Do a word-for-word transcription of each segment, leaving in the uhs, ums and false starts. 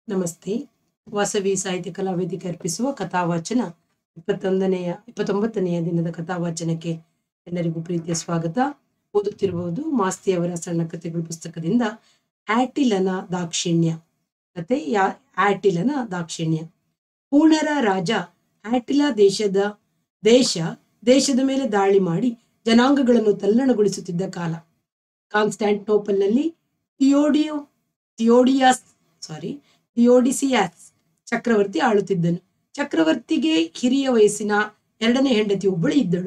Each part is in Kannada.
ನಮಸ್ತೆ. ವಾಸವಿ ಸಾಹಿತ್ಯ ಕಲಾವೇದಿಕೆ ಅರ್ಪಿಸುವ ಕಥಾವಾಚನ ಇಪ್ಪತ್ತೊಂದನೆಯ ಇಪ್ಪತ್ತೊಂಬತ್ತನೆಯ ದಿನದ ಕಥಾವಾಚನಕ್ಕೆ ಎಲ್ಲರಿಗೂ ಪ್ರೀತಿಯ ಸ್ವಾಗತ. ಓದುತ್ತಿರುವುದು ಮಾಸ್ತಿಯವರ ಸಣ್ಣ ಕಥೆಗಳು ಪುಸ್ತಕದಿಂದ ಆಟಿಲನ ದಾಕ್ಷಿಣ್ಯ. ಕತೆ ಯಾ ಆಟಿಲನ ದಾಕ್ಷಿಣ್ಯ. ಪೂರ್ಣರ ರಾಜ ಆಟಿಲ ದೇಶದ ದೇಶ ದೇಶದ ಮೇಲೆ ದಾಳಿ ಮಾಡಿ ಜನಾಂಗಗಳನ್ನು ತಲ್ಲಣಗೊಳಿಸುತ್ತಿದ್ದ ಕಾಲ. ಕಾನ್ಸ್ಟಾಂಟಿನೋಪಲ್ನಲ್ಲಿ ಥಿಯೋಡಿಯೋ ಥಿಯೋಡಿಯಾಸ್ ಸಾರಿ ಥಿಯೋಡಿಸಿಯಾಸ್ ಚಕ್ರವರ್ತಿ ಆಳುತ್ತಿದ್ದನು. ಚಕ್ರವರ್ತಿಗೆ ಹಿರಿಯ ವಯಸ್ಸಿನ ಎರಡನೇ ಹೆಂಡತಿ ಒಬ್ಬಳು ಇದ್ದಳು.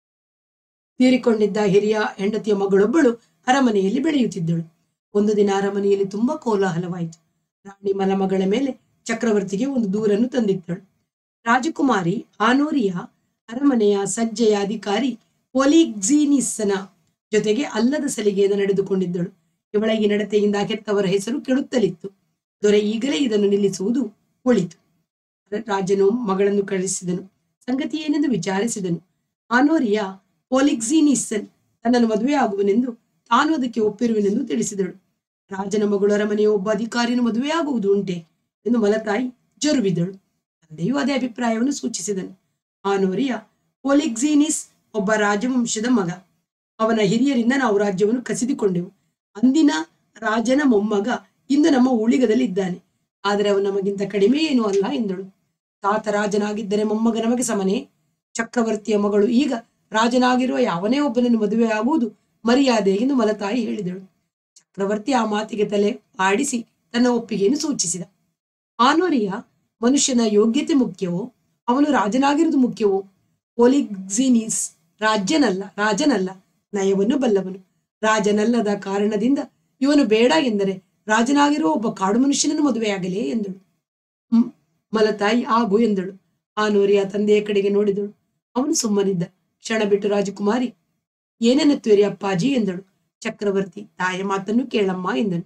ತೀರಿಕೊಂಡಿದ್ದ ಹಿರಿಯ ಹೆಂಡತಿಯ ಮಗಳೊಬ್ಬಳು ಅರಮನೆಯಲ್ಲಿ ಬೆಳೆಯುತ್ತಿದ್ದಳು. ಒಂದು ದಿನ ಅರಮನೆಯಲ್ಲಿ ತುಂಬಾ ಕೋಲಾಹಲವಾಯಿತು. ರಾಣಿ ಮಲಮಗಳ ಮೇಲೆ ಚಕ್ರವರ್ತಿಗೆ ಒಂದು ದೂರನ್ನು ತಂದಿದ್ದಳು. ರಾಜಕುಮಾರಿ ಆನೋರಿಯ ಅರಮನೆಯ ಸಜ್ಜೆಯ ಅಧಿಕಾರಿ ಪೊಲಿಗ್ಜಿನಿಸ್ಸನ ಜೊತೆಗೆ ಅಲ್ಲದ ಸಲಿಗೆಯಿಂದ ನಡೆದುಕೊಂಡಿದ್ದಳು. ಇವಳ ಈ ನಡತೆಯಿಂದ ಕೆತ್ತವರ ಹೆಸರು ಕೆಡುತ್ತಲಿತ್ತು. ದೊರೆ ಈಗಲೇ ಇದನ್ನು ನಿಲ್ಲಿಸುವುದು ಒಳಿತು. ರಾಜನು ಮಗಳನ್ನು ಕಳಿಸಿದನು. ಸಂಗತಿ ಏನೆಂದು ವಿಚಾರಿಸಿದನು. ಆನೋರಿಯ ಪೊಲಿಗ್ಜಿನಿಸ್ಸನ್ ತನ್ನನ್ನು ಮದುವೆ ಆಗುವನೆಂದು ತಾನು ಅದಕ್ಕೆ ಒಪ್ಪಿರುವೆನೆಂದು ತಿಳಿಸಿದಳು. ರಾಜನ ಮಗಳು ಅರಮನೆಯ ಒಬ್ಬ ಅಧಿಕಾರಿಯನ್ನು ಮದುವೆಯಾಗುವುದು ಉಂಟೆ ಎಂದು ಮಲತಾಯಿ ಜರುವಿದಳು. ತಂದೆಯೂ ಅದೇ ಅಭಿಪ್ರಾಯವನ್ನು ಸೂಚಿಸಿದನು. ಆನೋರಿಯ ಪೊಲಿಗ್ಜಿನಿಸ್ ಒಬ್ಬ ರಾಜವಂಶದ ಮಗ. ಅವನ ಹಿರಿಯರಿಂದ ನಾವು ರಾಜ್ಯವನ್ನು ಕಸಿದುಕೊಂಡೆವು. ಅಂದಿನ ರಾಜನ ಮೊಮ್ಮಗ ಇಂದು ನಮ್ಮ ಉಳಿಗದಲ್ಲಿ ಇದ್ದಾನೆ. ಆದರೆ ಅವನು ನಮಗಿಂತ ಕಡಿಮೆ ಏನೂ ಅಲ್ಲ ಎಂದಳು. ತಾತ ರಾಜನಾಗಿದ್ದರೆ ಮೊಮ್ಮಗ ನಮಗೆ ಸಮನೆ. ಚಕ್ರವರ್ತಿಯ ಮಗಳು ಈಗ ರಾಜನಾಗಿರುವ ಯಾವನೇ ಒಬ್ಬನನ್ನು ಮದುವೆಯಾಗುವುದು ಮರ್ಯಾದೆ ಎಂದು ಮಲತಾಯಿ ಹೇಳಿದಳು. ಚಕ್ರವರ್ತಿ ಆ ಮಾತಿಗೆ ತಲೆ ಆಡಿಸಿ ತನ್ನ ಒಪ್ಪಿಗೆಯನ್ನು ಸೂಚಿಸಿದ. ಆನೋರಿಯ ಮನುಷ್ಯನ ಯೋಗ್ಯತೆ ಮುಖ್ಯವೋ ಅವನು ರಾಜನಾಗಿರುವುದು ಮುಖ್ಯವೋ? ಪೊಲಿಗ್ಜಿನಿಸ್ ರಾಜ್ಯನಲ್ಲ ರಾಜನಲ್ಲ ನಯವನ್ನು ಬಲ್ಲವನು. ರಾಜನಲ್ಲದ ಕಾರಣದಿಂದ ಇವನು ಬೇಡ ಎಂದರೆ ರಾಜನಾಗಿರುವ ಒಬ್ಬ ಕಾಡು ಮನುಷ್ಯನನ್ನು ಮದುವೆಯಾಗಲೇ ಎಂದಳು. ಹ್ಮ್ ಮಲತಾಯಿ ಆಗು ಎಂದಳು. ಆನೋರಿಯ ತಂದೆಯ ಕಡೆಗೆ ನೋಡಿದಳು. ಅವನು ಸುಮ್ಮನಿದ್ದ. ಕ್ಷಣ ಬಿಟ್ಟು ರಾಜಕುಮಾರಿ ಏನೆನ್ನುತ್ತೀರಿ ಅಪ್ಪಾಜಿ ಎಂದಳು. ಚಕ್ರವರ್ತಿ ತಾಯ ಮಾತನ್ನು ಕೇಳಮ್ಮ ಎಂದನು.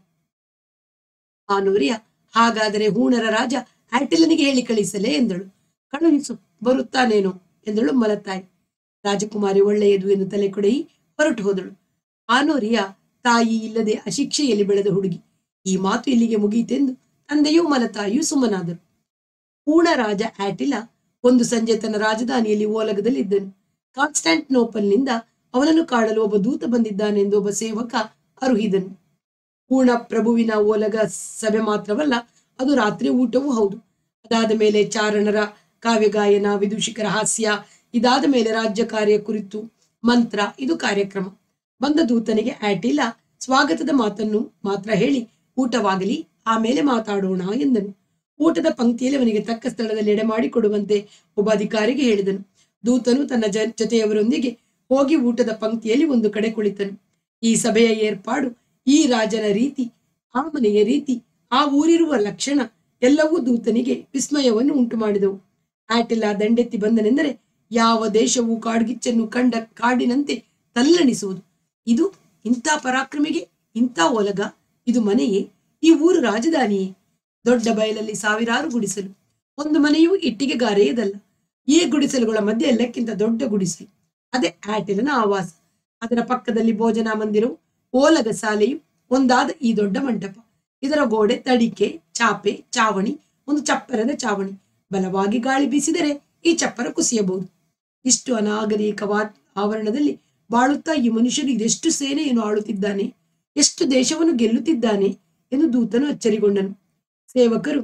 ಆನೋರಿಯ ಹಾಗಾದರೆ ಹೂಣರ ರಾಜ ಆಟಿಲನಿಗೆ ಹೇಳಿ ಕಳಿಸಲೇ ಎಂದಳು. ಕಳುಹಿಸು, ಬರುತ್ತಾನೇನೋ ಎಂದಳು ಮಲತಾಯಿ. ರಾಜಕುಮಾರಿ ಒಳ್ಳೆಯದು ಎಂದು ತಲೆ ಕೊಡೆಯಿ ಹೊರಟು ಹೋದಳು. ಆನೋರಿಯ ತಾಯಿ ಇಲ್ಲದೆ ಅಶಿಕ್ಷೆಯಲ್ಲಿ ಬೆಳೆದ ಹುಡುಗಿ. ಈ ಮಾತು ಇಲ್ಲಿಗೆ ಮುಗಿಯಿತೆಂದು ತಂದೆಯೂ ಮಲತಾಯಿಯೂ ಸುಮ್ಮನಾದರು. ಪೂರ್ಣ ರಾಜ ಆಟಿಲ ಒಂದು ಸಂಜೆ ತನ್ನ ರಾಜಧಾನಿಯಲ್ಲಿ ಓಲಗದಲ್ಲಿದ್ದನು. ಕಾನ್ಸ್ಟಾಂಟಿನೋಪಲ್ನಿಂದ ಅವನನ್ನು ಕಾಣಲು ಒಬ್ಬ ದೂತ ಬಂದಿದ್ದಾನೆಂದು ಒಬ್ಬ ಸೇವಕ ಅರುಹಿದನು. ಪೂರ್ಣ ಪ್ರಭುವಿನ ಓಲಗ ಸಭೆ ಮಾತ್ರವಲ್ಲ, ಅದು ರಾತ್ರಿ ಊಟವೂ ಹೌದು. ಅದಾದ ಮೇಲೆ ಚಾರಣರ ಕಾವ್ಯಗಾಯನ, ವಿದೂಷಿಕರ ಹಾಸ್ಯ, ಇದಾದ ಮೇಲೆ ರಾಜ್ಯ ಕಾರ್ಯ ಕುರಿತು ಮಂತ್ರ, ಇದು ಕಾರ್ಯಕ್ರಮ. ಬಂದ ದೂತನಿಗೆ ಆಟಿಲ ಸ್ವಾಗತದ ಮಾತನ್ನು ಮಾತ್ರ ಹೇಳಿ ಊಟವಾಗಲಿ ಆಮೇಲೆ ಮಾತಾಡೋಣ ಎಂದನು. ಊಟದ ಪಂಕ್ತಿಯಲ್ಲಿ ಅವನಿಗೆ ತಕ್ಕ ಸ್ಥಳದಲ್ಲಿ ಎಡೆ ಮಾಡಿಕೊಡುವಂತೆ ಒಬ್ಬ ಅಧಿಕಾರಿಗೆ ಹೇಳಿದನು. ದೂತನು ತನ್ನ ಜ ಜೊತೆಯವರೊಂದಿಗೆ ಹೋಗಿ ಊಟದ ಪಂಕ್ತಿಯಲ್ಲಿ ಒಂದು ಕಡೆ ಕುಳಿತನು. ಈ ಸಭೆಯ ಏರ್ಪಾಡು, ಈ ರಾಜನ ರೀತಿ, ಆ ಮನೆಯ ರೀತಿ, ಆ ಊರಿರುವ ಲಕ್ಷಣ ಎಲ್ಲವೂ ದೂತನಿಗೆ ವಿಸ್ಮಯವನ್ನು ಉಂಟು ಮಾಡಿದವು. ಆಟಿಲ ದಂಡೆತ್ತಿ ಬಂದನೆಂದರೆ ಯಾವ ದೇಶವು ಕಾಡ್ಗಿಚ್ಚನ್ನು ಕಂಡ ಕಾಡಿನಂತೆ ತಲ್ಲಣಿಸುವುದು. ಇದು ಇಂಥ ಪರಾಕ್ರಮಿಗೆ ಇಂಥ ಒಲಗ, ಇದು ಮನೆಯೇ? ಈ ಊರು ರಾಜಧಾನಿಯೇ? ದೊಡ್ಡ ಬಯಲಲ್ಲಿ ಸಾವಿರಾರು ಗುಡಿಸಲು, ಒಂದು ಮನೆಯೂ ಇಟ್ಟಿಗೆ ಗಾರೆಯದಲ್ಲ. ಈ ಗುಡಿಸಲುಗಳ ಮಧ್ಯೆ ಎಲ್ಲಕ್ಕಿಂತ ದೊಡ್ಡ ಗುಡಿಸಲು, ಅದೇ ಆಟಿಲನ ಆವಾಸ. ಅದರ ಪಕ್ಕದಲ್ಲಿ ಭೋಜನ ಮಂದಿರವು, ಓಲಗ ಶಾಲೆಯು, ಒಂದಾದ ಈ ದೊಡ್ಡ ಮಂಟಪ. ಇದರ ಗೋಡೆ ತಡಿಕೆ, ಚಾಪೆ, ಚಾವಣಿ, ಒಂದು ಚಪ್ಪರದ ಚಾವಣಿ. ಬಲವಾಗಿ ಗಾಳಿ ಬೀಸಿದರೆ ಈ ಚಪ್ಪರ ಕುಸಿಯಬಹುದು. ಇಷ್ಟು ಅನಾಗರಿಕ ಆವರಣದಲ್ಲಿ ಬಾಳುತ್ತಾ ಈ ಮನುಷ್ಯನು ಇದೆಷ್ಟು ಸೇನೆಯನ್ನು ಆಳುತ್ತಿದ್ದಾನೆ, ಎಷ್ಟು ದೇಶವನ್ನು ಗೆಲ್ಲುತ್ತಿದ್ದಾನೆ ಎಂದು ದೂತನು ಅಚ್ಚರಿಗೊಂಡನು. ಸೇವಕರು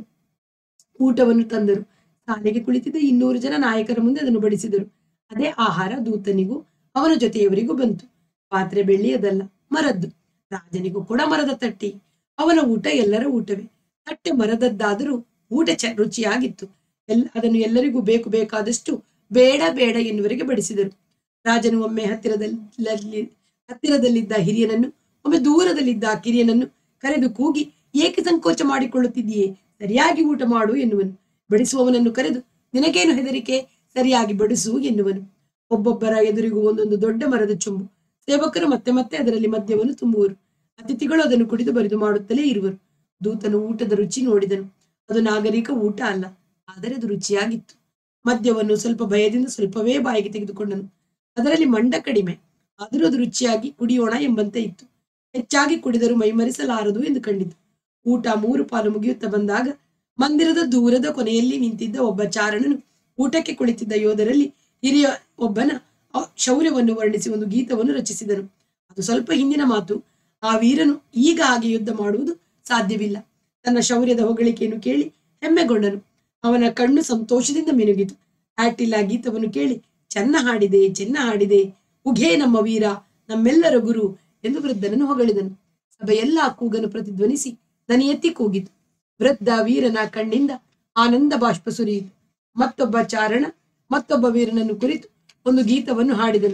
ಊಟವನ್ನು ತಂದರು. ಶಾಲೆಗೆ ಕುಳಿತಿದ್ದ ಇನ್ನೂರು ಜನ ನಾಯಕರ ಮುಂದೆ ಅದನ್ನು ಬಡಿಸಿದರು. ಅದೇ ಆಹಾರ ದೂತನಿಗೂ ಅವನ ಜೊತೆಯವರಿಗೂ ಬಂತು. ಪಾತ್ರೆ ಬೆಳ್ಳಿಯದಲ್ಲ, ಮರದ್ದು. ರಾಜನಿಗೂ ಕೂಡ ಮರದ ತಟ್ಟೆ. ಅವನ ಊಟ ಎಲ್ಲರ ಊಟವೇ. ತಟ್ಟೆ ಮರದದ್ದಾದರೂ ಊಟ ಚ ರುಚಿಯಾಗಿತ್ತು. ಎಲ್ ಅದನ್ನು ಎಲ್ಲರಿಗೂ ಬೇಕು ಬೇಕಾದಷ್ಟು ಬೇಡ ಬೇಡ ಎನ್ನುವರೆಗೆ ಬಡಿಸಿದರು. ರಾಜನು ಒಮ್ಮೆ ಹತ್ತಿರದಲ್ಲಿ ಹತ್ತಿರದಲ್ಲಿದ್ದ ಹಿರಿಯನನ್ನು, ಒಮ್ಮೆ ದೂರದಲ್ಲಿದ್ದ ಕಿರಿಯನನ್ನು ಕರೆದು ಕೂಗಿ, ಏಕೆ ಸಂಕೋಚ ಮಾಡಿಕೊಳ್ಳುತ್ತಿದ್ದೀಯೇ? ಸರಿಯಾಗಿ ಊಟ ಮಾಡು ಎನ್ನುವನು. ಬಡಿಸುವವನನ್ನು ಕರೆದು, ನಿನಗೇನು ಹೆದರಿಕೆ, ಸರಿಯಾಗಿ ಬಡಿಸು ಎನ್ನುವನು. ಒಬ್ಬೊಬ್ಬರ ಎದುರಿಗೂ ಒಂದೊಂದು ದೊಡ್ಡ ಮರದ ಚೊಂಬು. ಸೇವಕರು ಮತ್ತೆ ಮತ್ತೆ ಅದರಲ್ಲಿ ಮದ್ಯವನ್ನು ತುಂಬುವರು. ಅತಿಥಿಗಳು ಅದನ್ನು ಕುಡಿದು ಬರಿದು ಮಾಡುತ್ತಲೇ ಇರುವರು. ದೂತನು ಊಟದ ರುಚಿ ನೋಡಿದನು. ಅದು ನಾಗರಿಕ ಊಟ ಅಲ್ಲ, ಆದರೆ ಅದು ರುಚಿಯಾಗಿತ್ತು. ಮದ್ಯವನ್ನು ಸ್ವಲ್ಪ ಭಯದಿಂದ ಸ್ವಲ್ಪವೇ ಬಾಯಿಗೆ ತೆಗೆದುಕೊಂಡನು. ಅದರಲ್ಲಿ ಮಂಡ ಕಡಿಮೆ, ಆದರೂ ಅದು ರುಚಿಯಾಗಿ ಕುಡಿಯೋಣ ಎಂಬಂತೆ ಇತ್ತು. ಹೆಚ್ಚಾಗಿ ಕುಡಿದರೂ ಮೈಮರೆಸಲಾರದು ಎಂದು ಕಂಡಿತು. ಊಟ ಮೂರು ಪಾಲು ಮುಗಿಯುತ್ತಾ ಬಂದಾಗ ಮಂದಿರದ ದೂರದ ಕೊನೆಯಲ್ಲಿ ನಿಂತಿದ್ದ ಒಬ್ಬ ಚಾರಣನು ಊಟಕ್ಕೆ ಕುಳಿತಿದ್ದ ಯೋಧರಲ್ಲಿ ಹಿರಿಯ ಒಬ್ಬನ ಶೌರ್ಯವನ್ನು ವರ್ಣಿಸಿ ಒಂದು ಗೀತವನ್ನು ರಚಿಸಿದನು. ಅದು ಸ್ವಲ್ಪ ಹಿಂದಿನ ಮಾತು. ಆ ವೀರನು ಈಗ ಹಾಗೆ ಯುದ್ಧ ಮಾಡುವುದು ಸಾಧ್ಯವಿಲ್ಲ. ತನ್ನ ಶೌರ್ಯದ ಹೊಗಳಿಕೆಯನ್ನು ಕೇಳಿ ಹೆಮ್ಮೆಗೊಂಡನು. ಅವನ ಕಣ್ಣು ಸಂತೋಷದಿಂದ ಮಿನುಗಿತು. ಆಟಿಲ್ಲಾ ಗೀತವನ್ನು ಕೇಳಿ ಚೆನ್ನ ಹಾಡಿದೆ, ಚೆನ್ನ ಹಾಡಿದೆ, ಉಘೇ ನಮ್ಮ ವೀರ, ನಮ್ಮೆಲ್ಲರ ಗುರು ಎಂದು ವೃದ್ಧನನ್ನು ಹೊಗಳಿದನು. ಸಭೆಯೆಲ್ಲ ಆ ಕೂಗನ್ನು ಪ್ರತಿಧ್ವನಿಸಿ ದನಿ ಎತ್ತಿ ಕೂಗಿತು. ವೃದ್ಧ ವೀರನ ಕಣ್ಣಿಂದ ಆನಂದ ಬಾಷ್ಪ ಸುರಿಯಿತು. ಮತ್ತೊಬ್ಬ ಚಾರಣ ಮತ್ತೊಬ್ಬ ವೀರನನ್ನು ಕುರಿತು ಒಂದು ಗೀತವನ್ನು ಹಾಡಿದನು.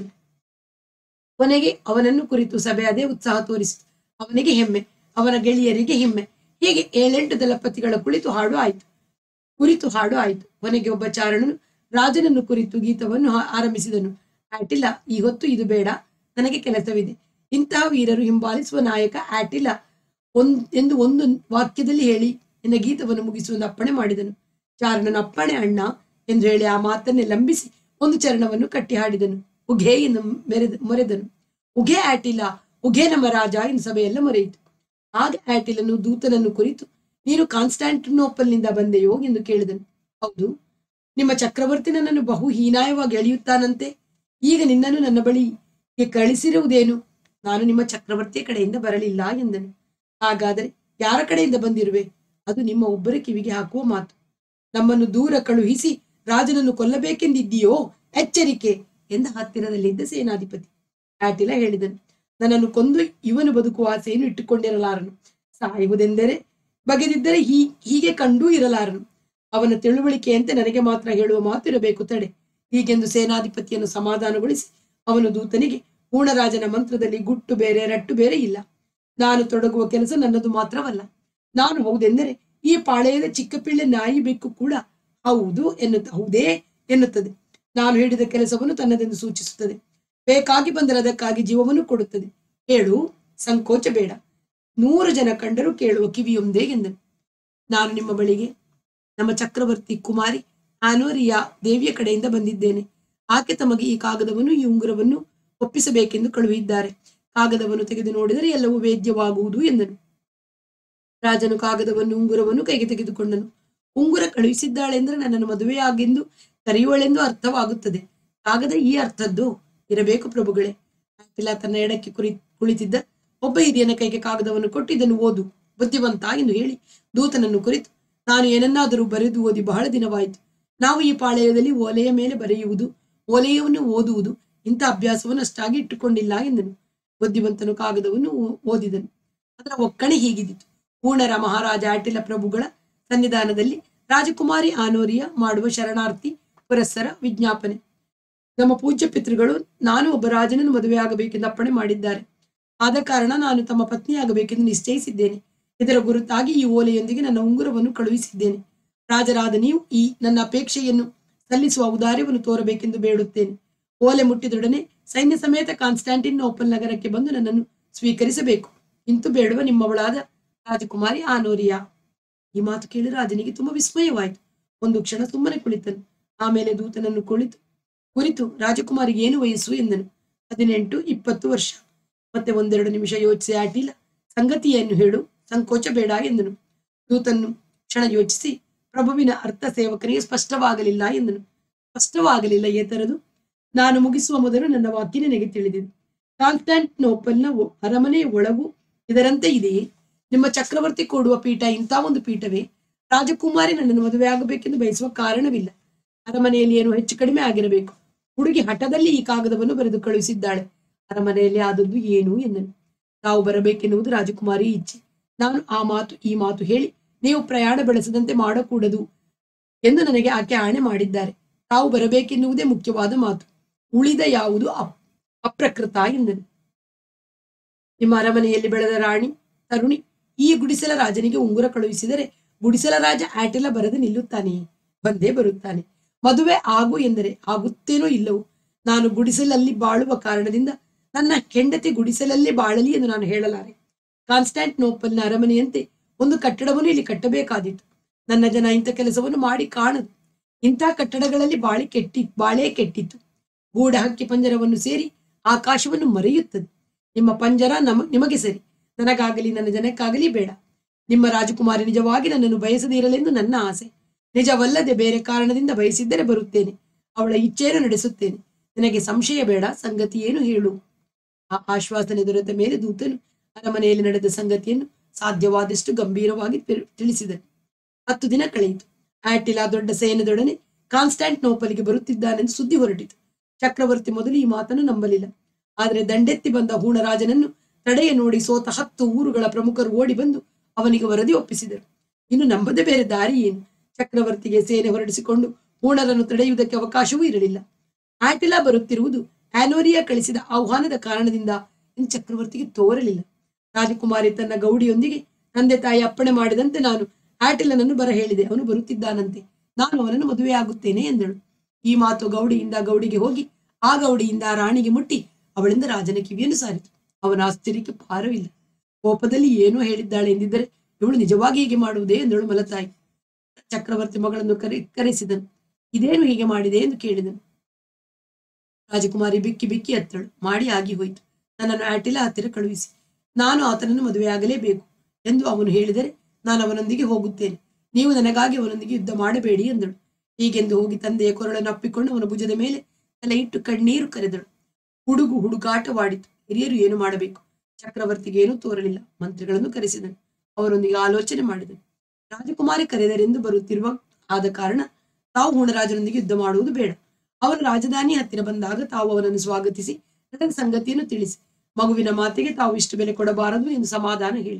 ಕೊನೆಗೆ ಅವನನ್ನು ಕುರಿತು ಸಭೆ ಅದೇ ಉತ್ಸಾಹ ತೋರಿಸಿತು. ಅವನಿಗೆ ಹೆಮ್ಮೆ, ಅವನ ಗೆಳೆಯರಿಗೆ ಹೆಮ್ಮೆ. ಹೀಗೆ ಏಳೆಂಟು ದಳಪತಿಗಳ ಕುಳಿತು ಹಾಡು ಆಯಿತು ಕುರಿತು ಹಾಡು ಆಯಿತು. ಕೊನೆಗೆ ಒಬ್ಬ ಚಾರಣನು ರಾಜನನ್ನು ಕುರಿತು ಗೀತವನ್ನು ಆರಂಭಿಸಿದನು. ಆಟಿಲ, ಈ ಹೊತ್ತು ಇದು ಬೇಡ, ನನಗೆ ಕೆಲಸವಿದೆ. ಇಂತಹ ವೀರರು ಹಿಂಬಾಲಿಸುವ ನಾಯಕ ಆಟಿಲ ಒಂದ್ ಎಂದು ಒಂದು ವಾಕ್ಯದಲ್ಲಿ ಹೇಳಿ ನಿನ್ನ ಗೀತವನ್ನು ಮುಗಿಸುವ ಅಪ್ಪಣೆ ಮಾಡಿದನು. ಚಾರಣನ ಅಪ್ಪಣೆ ಅಣ್ಣ ಎಂದು ಹೇಳಿ ಆ ಮಾತನ್ನೇ ಲಂಬಿಸಿ ಒಂದು ಚರಣವನ್ನು ಕಟ್ಟಿ ಹಾಡಿದನು. ಉಘೇ ಎಂದು ಮೆರೆದ ಮೊರೆದನು. ಉಘೇ ಆಟಿಲ, ಉಘೇ ನಮ್ಮ ರಾಜ ಎಂದು ಸಭೆಯೆಲ್ಲ ಮೊರೆಯಿತು. ಆಗ ಆಟಿಲನು ದೂತನನ್ನು ಕುರಿತು, ನೀನು ಕಾನ್ಸ್ಟಾಂಟಿನೋಪಲ್ನಿಂದ ಬಂದೆಯೋ ಎಂದು ಕೇಳಿದನು. ಹೌದು, ನಿಮ್ಮ ಚಕ್ರವರ್ತಿ ನನ್ನನ್ನು ಬಹು ಹೀನಾಯವಾಗಿ ಎಳೆಯುತ್ತಾನಂತೆ. ಈಗ ನಿನ್ನನ್ನು ನನ್ನ ಬಳಿಗೆ ಕಳಿಸಿರುವುದೇನು? ನಾನು ನಿಮ್ಮ ಚಕ್ರವರ್ತಿಯ ಕಡೆಯಿಂದ ಬರಲಿಲ್ಲ ಎಂದನು. ಹಾಗಾದರೆ ಯಾರ ಕಡೆಯಿಂದ ಬಂದಿರುವೆ? ಅದು ನಿಮ್ಮ ಒಬ್ಬರ ಕಿವಿಗೆ ಹಾಕುವ ಮಾತು. ನಮ್ಮನ್ನು ದೂರ ಕಳುಹಿಸಿ ರಾಜನನ್ನು ಕೊಲ್ಲಬೇಕೆಂದಿದ್ದೀಯೋ? ಎಚ್ಚರಿಕೆ ಎಂದ ಹತ್ತಿರದಲ್ಲಿದ್ದ ಸೇನಾಧಿಪತಿ. ಆಟಿಲ ಹೇಳಿದನು, ನನ್ನನ್ನು ಕೊಂದು ಇವನು ಬದುಕುವ ಆಸೆಯನ್ನು ಇಟ್ಟುಕೊಂಡಿರಲಾರನು. ಸಾಯುವುದೆಂದರೆ ಬಗೆದಿದ್ದರೆ ಹೀ ಹೀಗೆ ಕಂಡೂ ಇರಲಾರನು. ಅವನ ತಿಳುವಳಿಕೆಯಂತೆ ನನಗೆ ಮಾತ್ರ ಹೇಳುವ ಮಾತು ಇರಬೇಕು ತಡೆ. ಹೀಗೆಂದು ಸೇನಾಧಿಪತಿಯನ್ನು ಸಮಾಧಾನಗೊಳಿಸಿ ಅವನು ದೂತನಿಗೆ, ಪೂರ್ಣರಾಜನ ಮಂತ್ರದಲ್ಲಿ ಗುಟ್ಟು ಬೇರೆ ರಟ್ಟು ಬೇರೆ ಇಲ್ಲ. ನಾನು ತೊಡಗುವ ಕೆಲಸ ನನ್ನದು ಮಾತ್ರವಲ್ಲ. ನಾನು ಹೌದೆಂದರೆ ಈ ಪಾಳೆಯದ ಚಿಕ್ಕ ಪಿಳ್ಳೆ ನಾಯಿ ಬೆಕ್ಕು ಕೂಡ ಹೌದು ಎನ್ನುತ್ತ ಹೌದೇ ಎನ್ನುತ್ತದೆ. ನಾನು ಹೇಳಿದ ಕೆಲಸವನ್ನು ತನ್ನದೆಂದು ಸೂಚಿಸುತ್ತದೆ. ಬೇಕಾಗಿ ಬಂದರೆ ಅದಕ್ಕಾಗಿ ಜೀವವನ್ನು ಕೊಡುತ್ತದೆ. ಹೇಳು, ಸಂಕೋಚ ಬೇಡ. ನೂರು ಜನ ಕಂಡರೂ ಕೇಳುವ ಕಿವಿಯೊಂದೇ ಎಂದನು. ನಾನು ನಿಮ್ಮ ಬಳಿಗೆ ನಮ್ಮ ಚಕ್ರವರ್ತಿ ಕುಮಾರಿ ಆನೋರಿಯಾ ದೇವಿಯ ಕಡೆಯಿಂದ ಬಂದಿದ್ದೇನೆ. ಆಕೆ ತಮಗೆ ಈ ಕಾಗದವನ್ನು ಈ ಉಂಗುರವನ್ನು ಒಪ್ಪಿಸಬೇಕೆಂದು ಕಳುಹಿದ್ದಾರೆ. ಕಾಗದವನ್ನು ತೆಗೆದು ನೋಡಿದರೆ ಎಲ್ಲವೂ ವೇದ್ಯವಾಗುವುದು ಎಂದನು. ರಾಜನು ಕಾಗದವನ್ನು ಉಂಗುರವನ್ನು ಕೈಗೆ ತೆಗೆದುಕೊಂಡನು. ಉಂಗುರ ಕಳುಹಿಸಿದ್ದಾಳೆಂದ್ರೆ ನನ್ನನ್ನು ಮದುವೆಯಾಗೆಂದು ಕರೆಯುವಳೆಂದು ಅರ್ಥವಾಗುತ್ತದೆ. ಕಾಗದ ಈ ಅರ್ಥದ್ದು ಇರಬೇಕು ಪ್ರಭುಗಳೇ. ಆಟಿಲ ತನ್ನ ಎಡಕ್ಕೆ ಕುರಿ ಕುಳಿತಿದ್ದ ಒಬ್ಬ ಹಿರಿಯನ ಕೈಗೆ ಕಾಗದವನ್ನು ಕೊಟ್ಟು ಇದನ್ನು ಓದು, ಬುದ್ಧಿವಂತ ಎಂದು ಹೇಳಿ ದೂತನನ್ನು ಕುರಿತು, ನಾನು ಏನನ್ನಾದರೂ ಬರೆದು ಓದಿ ಬಹಳ ದಿನವಾಯಿತು. ನಾವು ಈ ಪಾಳೆಯದಲ್ಲಿ ಓಲೆಯ ಮೇಲೆ ಬರೆಯುವುದು, ಓಲೆಯನ್ನು ಓದುವುದು ಇಂಥ ಅಭ್ಯಾಸವನ್ನು ಅಷ್ಟಾಗಿ ಇಟ್ಟುಕೊಂಡಿಲ್ಲ ಎಂದನು. ಬುದ್ಧಿವಂತನು ಕಾಗದವನ್ನು ಓದಿದನು. ಅದರ ಒಕ್ಕಣೆ ಹೀಗಿದ್ದಿತು. ಪೂರ್ಣರ ಮಹಾರಾಜ ಆಟಿಲ ಪ್ರಭುಗಳ ಸನ್ನಿಧಾನದಲ್ಲಿ ರಾಜಕುಮಾರಿ ಆನೋರಿಯ ಮಾಡುವ ಶರಣಾರ್ಥಿ ಪುರಸ್ಸರ ವಿಜ್ಞಾಪನೆ. ನಮ್ಮ ಪೂಜ್ಯ ಪಿತೃಗಳು ನಾನು ಒಬ್ಬ ರಾಜನನ್ನು ಮದುವೆಯಾಗಬೇಕೆಂದು ಅಪ್ಪಣೆ ಮಾಡಿದ್ದಾರೆ. ಆದ ಕಾರಣ ನಾನು ತಮ್ಮ ಪತ್ನಿಯಾಗಬೇಕೆಂದು ನಿಶ್ಚಯಿಸಿದ್ದೇನೆ. ಇದರ ಗುರುತಾಗಿ ಈ ಓಲೆಯೊಂದಿಗೆ ನನ್ನ ಉಂಗುರವನ್ನು ಕಳುಹಿಸಿದ್ದೇನೆ. ರಾಜರಾದ ನೀವು ಈ ನನ್ನ ಅಪೇಕ್ಷೆಯನ್ನು ಸಲ್ಲಿಸುವ ಔದಾರ್ಯವನ್ನು ತೋರಬೇಕೆಂದು ಬೇಡುತ್ತೇನೆ. ಓಲೆ ಮುಟ್ಟಿದೊಡನೆ ಸೈನ್ಯ ಸಮೇತ ಕಾನ್ಸ್ಟಾಂಟಿನೋಪಲ್ ನಗರಕ್ಕೆ ಬಂದು ನನ್ನನ್ನು ಸ್ವೀಕರಿಸಬೇಕು. ಇಂತು ಬೇಡುವ ನಿಮ್ಮವಳಾದ ರಾಜಕುಮಾರಿ ಆನೋರಿಯಾ. ಈ ಮಾತು ಕೇಳಿ ರಾಜನಿಗೆ ತುಂಬಾ ವಿಸ್ಮಯವಾಯಿತು. ಒಂದು ಕ್ಷಣ ಸುಮ್ಮನೆ ಕುಳಿತನು. ಆಮೇಲೆ ದೂತನನ್ನು ಕುಳಿತು ಕುರಿತು ರಾಜಕುಮಾರಿಗೆ ಏನು ವಯಸ್ಸು ಎಂದನು. ಹದಿನೆಂಟು ಇಪ್ಪತ್ತು ವರ್ಷ. ಮತ್ತೆ ಒಂದೆರಡು ನಿಮಿಷ ಯೋಚಿಸಿ ಆಟಿಲ, ಸಂಗತಿಯನ್ನು ಹೇಳು, ಸಂಕೋಚ ಬೇಡ ಎಂದನು. ದೂತನ್ನು ಕ್ಷಣ ಯೋಚಿಸಿ, ಪ್ರಭುವಿನ ಅರ್ಥ ಸೇವಕನಿಗೆ ಸ್ಪಷ್ಟವಾಗಲಿಲ್ಲ ಎಂದನು. ಸ್ಪಷ್ಟವಾಗಲಿಲ್ಲ ಏತರದು? ನಾನು ಮುಗಿಸುವ ಮೊದಲು ನನ್ನ ವಾಕ್ಯ ನಿನಗೆ ತಿಳಿದಿದೆ. ಕಾನ್ಸ್ಟಾಂಟಿನೋಪಲ್ನ ಅರಮನೆಯ ಒಳಗೂ ಇದರಂತೆ ಇದೆಯೇ? ನಿಮ್ಮ ಚಕ್ರವರ್ತಿ ಕೊಡುವ ಪೀಠ ಇಂಥ ಒಂದು ಪೀಠವೇ? ರಾಜಕುಮಾರಿ ನನ್ನನ್ನು ಮದುವೆಯಾಗಬೇಕೆಂದು ಬಯಸುವ ಕಾರಣವಿಲ್ಲ. ಅರಮನೆಯಲ್ಲಿ ಏನು ಹೆಚ್ಚು ಕಡಿಮೆ ಆಗಿರಬೇಕು. ಹುಡುಗಿ ಹಠದಲ್ಲಿ ಈ ಕಾಗದವನ್ನು ಬರೆದು ಕಳುಹಿಸಿದ್ದಾಳೆ. ಅರಮನೆಯಲ್ಲಿ ಆದದ್ದು ಏನು ಎಂದನು. ತಾವು ಬರಬೇಕೆನ್ನುವುದು ರಾಜಕುಮಾರಿ ಇಚ್ಛೆ. ನಾನು ಆ ಮಾತು ಈ ಮಾತು ಹೇಳಿ ನೀವು ಪ್ರಯಾಣ ಬೆಳೆಸದಂತೆ ಮಾಡಕೂಡದು ಎಂದು ನನಗೆ ಆಕೆ ಆಣೆ ಮಾಡಿದ್ದಾರೆ. ತಾವು ಬರಬೇಕೆನ್ನುವುದೇ ಮುಖ್ಯವಾದ ಮಾತು. ಉಳಿದ ಯಾವುದು ಅಪ್ ಅಪ್ರಕೃತ ಎಂದನು. ನಿಮ್ಮ ಅರಮನೆಯಲ್ಲಿ ಬೆಳೆದ ರಾಣಿ ತರುಣಿ ಈ ಗುಡಿಸಲ ರಾಜನಿಗೆ ಉಂಗುರ ಕಳುಹಿಸಿದರೆ ಗುಡಿಸಲ ರಾಜ ಆಟಿಲ ಬರದೆ ನಿಲ್ಲುತ್ತಾನೆಯೇ? ಬಂದೇ ಬರುತ್ತಾನೆ. ಮದುವೆ ಆಗು ಎಂದರೆ ಆಗುತ್ತೇನೋ ಇಲ್ಲವೋ? ನಾನು ಗುಡಿಸಲಲ್ಲಿ ಬಾಳುವ ಕಾರಣದಿಂದ ನನ್ನ ಹೆಂಡತಿ ಗುಡಿಸಲಲ್ಲೇ ಬಾಳಲಿ ಎಂದು ನಾನು ಹೇಳಲಾರೆ. ಕಾನ್ಸ್ಟಾಂಟಿನೋಪಲ್ನ ಅರಮನೆಯಂತೆ ಒಂದು ಕಟ್ಟಡವನ್ನು ಇಲ್ಲಿ ಕಟ್ಟಬೇಕಾದೀತು. ನನ್ನ ಜನ ಇಂಥ ಕೆಲಸವನ್ನು ಮಾಡಿ ಕಾಣದು. ಇಂಥ ಕಟ್ಟಡಗಳಲ್ಲಿ ಬಾಳಿ ಕೆಟ್ಟಿ ಬಾಳೇ ಕೆಟ್ಟಿತ್ತು. ಗೂಢ ಹಕ್ಕಿ ಪಂಜರವನ್ನು ಸೇರಿ ಆಕಾಶವನ್ನು ಮರೆಯುತ್ತದೆ. ನಿಮ್ಮ ಪಂಜರ ನಮ ನಿಮಗೆ ಸರಿ, ನನಗಾಗಲಿ ನನ್ನ ಜನಕ್ಕಾಗಲಿ ಬೇಡ. ನಿಮ್ಮ ರಾಜಕುಮಾರಿ ನಿಜವಾಗಿ ನನ್ನನ್ನು ಬಯಸದೇ ಇರಲೆಂದು ನನ್ನ ಆಸೆ. ನಿಜವಲ್ಲದೆ ಬೇರೆ ಕಾರಣದಿಂದ ಬಯಸಿದ್ದರೆ ಬರುತ್ತೇನೆ. ಅವಳ ಇಚ್ಛೆಯನ್ನು ನಡೆಸುತ್ತೇನೆ. ನಿನಗೆ ಸಂಶಯ ಬೇಡ, ಸಂಗತಿ ಏನು ಹೇಳು. ಆ ಆಶ್ವಾಸನೆ ದೊರೆತ ಮೇಲೆ ದೂತನು ಅರಮನೆಯಲ್ಲಿ ನಡೆದ ಸಂಗತಿಯನ್ನು ಸಾಧ್ಯವಾದಷ್ಟು ಗಂಭೀರವಾಗಿ ತಿಳಿಸಿದನು. ಹತ್ತು ದಿನ ಕಳೆಯಿತು. ಆಟಿಲಾ ದೊಡ್ಡ ಸೈನ್ಯದೊಡನೆ ಕಾನ್ಸ್ಟಾಂಟಿನೋಪಲ್ಗೆ ಬರುತ್ತಿದ್ದಾನೆಂದು ಸುದ್ದಿ ಹೊರಟಿತು. ಚಕ್ರವರ್ತಿ ಮೊದಲು ಈ ಮಾತನ್ನು ನಂಬಲಿಲ್ಲ. ಆದರೆ ದಂಡೆತ್ತಿ ಬಂದ ಹೂಣರಾಜನನ್ನು ತಡೆಯ ನೋಡಿ ಸೋತ ಹತ್ತು ಊರುಗಳ ಪ್ರಮುಖರು ಓಡಿ ಬಂದು ಅವನಿಗೆ ವರದಿ ಒಪ್ಪಿಸಿದರು. ಇನ್ನು ನಂಬದೆ ಬೇರೆ ದಾರಿ ಏನು? ಚಕ್ರವರ್ತಿಗೆ ಸೇನೆ ಹೊರಡಿಸಿಕೊಂಡು ಹೂಣರನ್ನು ತಡೆಯುವುದಕ್ಕೆ ಅವಕಾಶವೂ ಇರಲಿಲ್ಲ. ಆಟಿಲಾ ಬರುತ್ತಿರುವುದು ಆನೋರಿಯಾ ಕಳಿಸಿದ ಆಹ್ವಾನದ ಕಾರಣದಿಂದ ಎಂದು ಚಕ್ರವರ್ತಿಗೆ ತೋರಲಿಲ್ಲ. ರಾಜಕುಮಾರಿ ತನ್ನ ಗೌಡಿಯೊಂದಿಗೆ ತಂದೆ ತಾಯಿ ಅಪ್ಪಣೆ ಮಾಡಿದಂತೆ ನಾನು ಆಟಿಲನನ್ನು ಬರ ಹೇಳಿದೆ. ಅವನು ಬರುತ್ತಿದ್ದಾನಂತೆ. ನಾನು ಅವನನ್ನು ಮದುವೆಯಾಗುತ್ತೇನೆ ಎಂದಳು. ಈ ಮಾತು ಗೌಡಿಯಿಂದ ಗೌಡಿಗೆ ಹೋಗಿ ಆ ಗೌಡಿಯಿಂದ ಆ ರಾಣಿಗೆ ಮುಟ್ಟಿ ಅವಳಿಂದ ರಾಜನ ಕಿವಿಯನ್ನು ಸಾರಿತು. ಅವನ ಆಶ್ಚರ್ಯಕ್ಕೆ ಪಾರವಿಲ್ಲ. ಕೋಪದಲ್ಲಿ ಏನೋ ಹೇಳಿದ್ದಾಳೆ ಎಂದಿದ್ದರೆ ಇವಳು ನಿಜವಾಗಿ ಹೀಗೆ ಮಾಡುವುದೇ ಎಂದಳು ಮಲತಾಯಿ. ಚಕ್ರವರ್ತಿ ಮಗಳನ್ನು ಕರೆ ಕರೆಸಿದನು. ಇದೇನು ಹೀಗೆ ಮಾಡಿದೆ ಎಂದು ಕೇಳಿದನು. ರಾಜಕುಮಾರಿ ಬಿಕ್ಕಿ ಬಿಕ್ಕಿ ಹತ್ತಳು. ಮಾಡಿ ಆಗಿ ಹೋಯಿತು. ನನ್ನನ್ನು ಆಟಿಲಾ ಹತ್ತಿರ ಕಳುಹಿಸಿ. ನಾನು ಆತನನ್ನು ಮದುವೆಯಾಗಲೇಬೇಕು ಎಂದು ಅವನು ಹೇಳಿದರೆ ನಾನು ಅವನೊಂದಿಗೆ ಹೋಗುತ್ತೇನೆ. ನೀವು ನನಗಾಗಿ ಅವನೊಂದಿಗೆ ಯುದ್ಧ ಮಾಡಬೇಡಿ ಎಂದಳು. ಹೀಗೆಂದು ಹೋಗಿ ತಂದೆಯ ಕೊರಳನ್ನು ಅಪ್ಪಿಕೊಂಡು ಅವನ ಭುಜದ ಮೇಲೆ ತಲೆ ಇಟ್ಟು ಕಣ್ಣೀರು ಕರೆದಳು. ಹುಡುಗು ಹುಡುಗಾಟವಾಡಿತು. ಹಿರಿಯರು ಏನು ಮಾಡಬೇಕು? ಚಕ್ರವರ್ತಿಗೆ ಏನೂ ತೋರಲಿಲ್ಲ. ಮಂತ್ರಿಗಳನ್ನು ಕರೆಸಿದನು. ಅವರೊಂದಿಗೆ ಆಲೋಚನೆ ಮಾಡಿದನು. ರಾಜಕುಮಾರಿ ಕರೆದರೆಂದು ಬರುತ್ತಿರುವ ಆದ ಕಾರಣ ತಾವು ಹೂಣರಾಜನೊಂದಿಗೆ ಯುದ್ಧ ಮಾಡುವುದು ಬೇಡ. ಅವನು ರಾಜಧಾನಿ ಹತ್ತಿರ ಬಂದಾಗ ತಾವು ಅವನನ್ನು ಸ್ವಾಗತಿಸಿ ಅದರ ಸಂಗತಿಯನ್ನು ತಿಳಿಸಿ ಮಗುವಿನ ಮಾತಿಗೆ ತಾವು ಇಷ್ಟು ಬೆಲೆ ಕೊಡಬಾರದು ಎಂದು ಸಮಾಧಾನ ಹೇಳಿ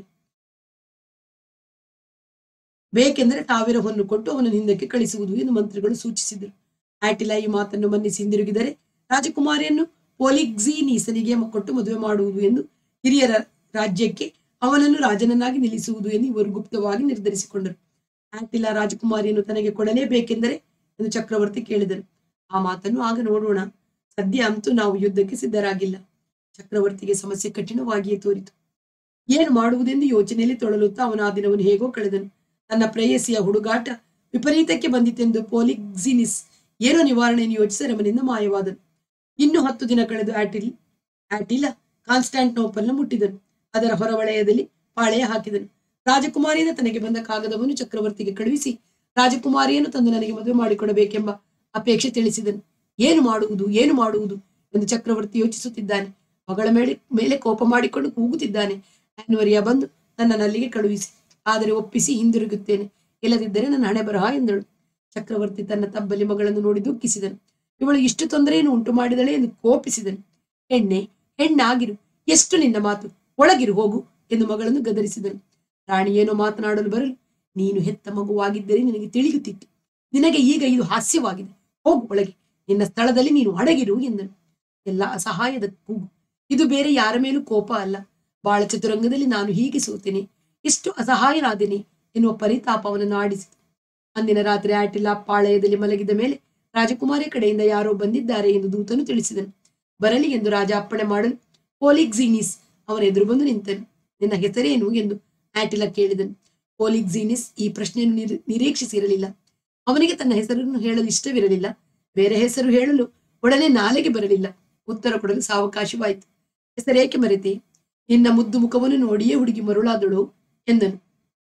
ಬೇಕೆಂದರೆ ತಾವಿರ ಹೊನ್ನು ಕೊಟ್ಟು ಅವನನ್ನು ಹಿಂದಕ್ಕೆ ಕಳಿಸುವುದು ಎಂದು ಮಂತ್ರಿಗಳು ಸೂಚಿಸಿದರು. ಆಟಿಲಾ ಈ ಮಾತನ್ನು ಮನ್ನಿಸಿ ಹಿಂದಿರುಗಿದರೆ ರಾಜಕುಮಾರಿಯನ್ನು ಪೋಲಿಕ್ಸಿನೀಸನಿಗೆ ಕೊಟ್ಟು ಮದುವೆ ಮಾಡುವುದು ಎಂದು ಹಿರಿಯರ ರಾಜ್ಯಕ್ಕೆ ಅವನನ್ನು ರಾಜನನ್ನಾಗಿ ನಿಲ್ಲಿಸುವುದು ಎಂದು ಇವರು ಗುಪ್ತವಾಗಿ ನಿರ್ಧರಿಸಿಕೊಂಡರು. ಆಟಿಲಾ ರಾಜಕುಮಾರಿಯನ್ನು ತನಗೆ ಕೊಡಲೇಬೇಕೆಂದರೆ ಎಂದು ಚಕ್ರವರ್ತಿ ಕೇಳಿದರು. ಆ ಮಾತನ್ನು ಆಗ ನೋಡೋಣ. ಸದ್ಯ ಅಂತೂ ನಾವು ಯುದ್ಧಕ್ಕೆ ಸಿದ್ಧರಾಗಿಲ್ಲ. ಚಕ್ರವರ್ತಿಗೆ ಸಮಸ್ಯೆ ಕಠಿಣವಾಗಿಯೇ ತೋರಿತು. ಏನು ಮಾಡುವುದೆಂದು ಯೋಚನೆಯಲ್ಲಿ ತೊಳಲುತ್ತಾ ಅವನ ಆ ದಿನವನ್ನು ಹೇಗೋ ಕಳೆದನು. ತನ್ನ ಪ್ರೇಯಸಿಯ ಹುಡುಗಾಟ ವಿಪರೀತಕ್ಕೆ ಬಂದಿತೆಂದು ಪೋಲಿಕ್ಸಿನಿಸ್ ಏನೋ ನಿವಾರಣೆಯನ್ನು ಯೋಚಿಸಿ ಅರಮನೆಯಿಂದ ಮಾಯವಾದನು. ಇನ್ನು ಹತ್ತು ದಿನ ಕಳೆದು ಆಟಿಲ್ ಆಟಿಲಾ ಕಾನ್ಸ್ಟಾಂಟಿನೋಪಲ್ನ ಮುಟ್ಟಿದನು. ಅದರ ಹೊರವಲಯದಲ್ಲಿ ಪಾಳೆಯ ಹಾಕಿದನು. ರಾಜಕುಮಾರಿಯಿಂದ ತನಗೆ ಬಂದ ಕಾಗದವನ್ನು ಚಕ್ರವರ್ತಿಗೆ ಕಳುಹಿಸಿ ರಾಜಕುಮಾರಿಯನ್ನು ತಂದು ನನಗೆ ಮದುವೆ ಮಾಡಿಕೊಡಬೇಕೆಂಬ ಅಪೇಕ್ಷೆ ತಿಳಿಸಿದನು. ಏನು ಮಾಡುವುದು ಏನು ಮಾಡುವುದು ಎಂದು ಚಕ್ರವರ್ತಿ ಯೋಚಿಸುತ್ತಿದ್ದಾನೆ. ಮಗಳ ಮೇಲೆ ಮೇಲೆ ಕೋಪ ಮಾಡಿಕೊಂಡು ಕೂಗುತ್ತಿದ್ದಾನೆ. ಆನ್ವರಿಯಾ ಬಂದು ನನ್ನನ್ನು ಅಲ್ಲಿಗೆ ಕಳುಹಿಸಿ, ಆದರೆ ಒಪ್ಪಿಸಿ ಹಿಂದಿರುಗುತ್ತೇನೆ, ಇಲ್ಲದಿದ್ದರೆ ನನ್ನ ಹಣೆ ಬರಹ ಎಂದಳು. ಚಕ್ರವರ್ತಿ ತನ್ನ ತಬ್ಬಲಿ ಮಗಳನ್ನು ನೋಡಿ ದುಃಖಿಸಿದನು. ಇವಳು ಇಷ್ಟು ತೊಂದರೆಯನ್ನು ಉಂಟು ಮಾಡಿದಳೆ ಎಂದು ಕೋಪಿಸಿದನು. ಹೆಣ್ಣೆ ಹೆಣ್ಣಾಗಿರು, ಎಷ್ಟು ನಿನ್ನ ಮಾತು, ಒಳಗಿರು ಹೋಗು ಎಂದು ಮಗಳನ್ನು ಗದರಿಸಿದನು. ರಾಣಿ ಏನೋ ಮಾತನಾಡಲು ಬರಲು, ನೀನು ಹೆತ್ತ ಮಗುವಾಗಿದ್ದರೆ ನಿನಗೆ ತಿಳಿಯುತ್ತಿತ್ತು. ನಿನಗೆ ಈಗ ಇದು ಹಾಸ್ಯವಾಗಿದೆ. ಹೋಗು ಒಳಗೆ, ನಿನ್ನ ಸ್ಥಳದಲ್ಲಿ ನೀನು ಅಡಗಿರು ಎಂದನು. ಎಲ್ಲ ಅಸಹಾಯದ ಕೂಗು. ಇದು ಬೇರೆ ಯಾರ ಮೇಲೂ ಕೋಪ ಅಲ್ಲ. ಬಾಳ ಚತುರಂಗದಲ್ಲಿ ನಾನು ಹೀಗೆ ಸೋತೇನೆ, ಎಷ್ಟು ಅಸಹಾಯನಾದೇನೆ ಎನ್ನುವ ಪರಿತಾಪ ಅವನನ್ನು ಆಡಿಸಿತು. ಅಂದಿನ ರಾತ್ರಿ ಆಟಿಲಾ ಪಾಳೆಯದಲ್ಲಿ ಮಲಗಿದ ಮೇಲೆ ರಾಜಕುಮಾರಿ ಕಡೆಯಿಂದ ಯಾರೋ ಬಂದಿದ್ದಾರೆ ಎಂದು ದೂತನು ತಿಳಿಸಿದನು. ಬರಲಿ ಎಂದು ರಾಜ ಅಪ್ಪಣೆ ಮಾಡಲು ಪೋಲಿಕ್ಸಿನಿಸ್ ಅವನ ಎದುರು ಬಂದು ನಿಂತನು. ನಿನ್ನ ಹೆಸರೇನು ಎಂದು ಆಟಿಲಾ ಕೇಳಿದನು. ಪೋಲಿಕ್ಸಿನಿಸ್ ಈ ಪ್ರಶ್ನೆಯನ್ನು ನಿರ್ ನಿರೀಕ್ಷಿಸಿರಲಿಲ್ಲ. ಅವನಿಗೆ ತನ್ನ ಹೆಸರನ್ನು ಹೇಳಲು ಇಷ್ಟವಿರಲಿಲ್ಲ. ಬೇರೆ ಹೆಸರು ಹೇಳಲು ಒಡನೆ ನಾಲೆಗೆ ಬರಲಿಲ್ಲ. ಉತ್ತರ ಕೊಡಲು ಸಾವಕಾಶವಾಯಿತು. ಹೆಸರೇಕೆ ಮರೆತೆ? ನಿನ್ನ ಮುದ್ದು ಮುಖವನ್ನು ನೋಡಿಯೇ ಹುಡುಗಿ ಮರುಳಾದಳು ಎಂದನು.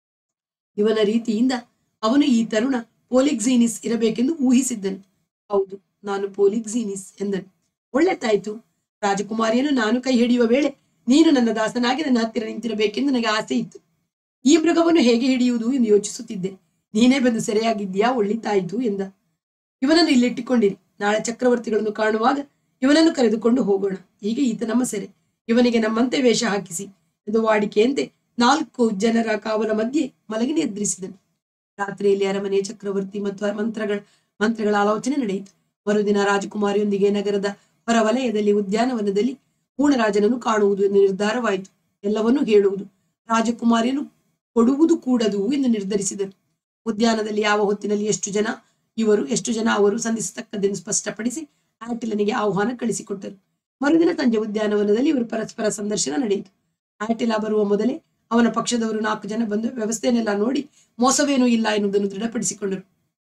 ಇವನ ರೀತಿಯಿಂದ ಅವನು ಈ ತರುಣ ಪೋಲಿಕ್ಸಿನಿಸ್ ಇರಬೇಕೆಂದು ಊಹಿಸಿದ್ದನು. ಹೌದು, ನಾನು ಪೋಲಿಕ್ಸಿನಿಸ್ ಎಂದನು. ಒಳ್ಳೆತಾಯ್ತು. ರಾಜಕುಮಾರಿಯನ್ನು ನಾನು ಕೈ ಹಿಡಿಯುವ ವೇಳೆ ನೀನು ನನ್ನ ದಾಸನಾಗಿ ನನ್ನ ಹತ್ತಿರ ನಿಂತಿರಬೇಕೆಂದು ನನಗೆ ಆಸೆ ಇತ್ತು. ಈ ಮೃಗವನ್ನು ಹೇಗೆ ಹಿಡಿಯುವುದು ಎಂದು ಯೋಚಿಸುತ್ತಿದ್ದೆ. ನೀನೇ ಬಂದು ಸೆರೆಯಾಗಿದ್ದೀಯಾ, ಒಳ್ಳಿತಾಯಿತು ಎಂದ. ಇವನನ್ನು ಇಲ್ಲಿಟ್ಟಿಕೊಂಡಿರಿ. ನಾಳೆ ಚಕ್ರವರ್ತಿಗಳನ್ನು ಕಾಣುವಾಗ ಇವನನ್ನು ಕರೆದುಕೊಂಡು ಹೋಗೋಣ. ಈಗ ಈತ ನಮ್ಮ ಸೆರೆ. ಇವನಿಗೆ ನಮ್ಮಂತೆ ವೇಷ ಹಾಕಿಸಿ ಎಂದು ವಾಡಿಕೆಯಂತೆ ನಾಲ್ಕು ಜನರ ಕಾವಲ ಮಧ್ಯೆ ಮಲಗಿ ನಿದ್ರಿಸಿದನು. ರಾತ್ರಿಯಲ್ಲಿ ಅರಮನೆ ಚಕ್ರವರ್ತಿ ಮತ್ತು ಮಂತ್ರಗಳ ಮಂತ್ರಿಗಳ ಆಲೋಚನೆ ನಡೆಯಿತು. ಮರುದಿನ ರಾಜಕುಮಾರಿಯೊಂದಿಗೆ ನಗರದ ಹೊರವಲಯದಲ್ಲಿ ಉದ್ಯಾನವನದಲ್ಲಿ ಹೂಣರಾಜನನ್ನು ಕಾಣುವುದು ಎಂದು ನಿರ್ಧಾರವಾಯಿತು. ಎಲ್ಲವನ್ನೂ ಹೇಳುವುದು, ರಾಜಕುಮಾರಿಯನ್ನು ಕೊಡುವುದು ಕೂಡದು ಎಂದು ನಿರ್ಧರಿಸಿದರು. ಉದ್ಯಾನದಲ್ಲಿ ಯಾವ ಹೊತ್ತಿನಲ್ಲಿ ಎಷ್ಟು ಜನ ಇವರು ಎಷ್ಟು ಜನ ಅವರು ಸಂಧಿಸತಕ್ಕದ್ದೆಂದು ಸ್ಪಷ್ಟಪಡಿಸಿ ಆಟಿಲನಿಗೆ ಆಹ್ವಾನ ಕಳಿಸಿಕೊಟ್ಟರು. ಮರುದಿನ ಸಂಜೆ ಉದ್ಯಾನವನದಲ್ಲಿ ಇವರು ಪರಸ್ಪರ ಸಂದರ್ಶನ ನಡೆಯಿತು. ಆಟಿಲಾ ಬರುವ ಮೊದಲೇ ಅವನ ಪಕ್ಷದವರು ನಾಲ್ಕು ಜನ ಬಂದು ವ್ಯವಸ್ಥೆಯನ್ನೆಲ್ಲ ನೋಡಿ ಮೋಸವೇನೂ ಇಲ್ಲ ಎನ್ನುವುದನ್ನು ದೃಢಪಡಿಸಿಕೊಂಡರು.